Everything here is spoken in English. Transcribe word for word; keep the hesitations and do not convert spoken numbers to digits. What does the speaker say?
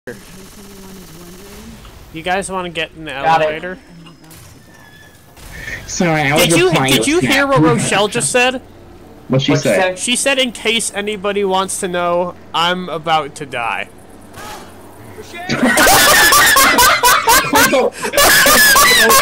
You guys want to get in the Got elevator? It. Sorry, I was Did you replying did to you Snap. hear what Rochelle just said? What'd she What'd you say? say? She said, in case anybody wants to know, I'm about to die. Oh,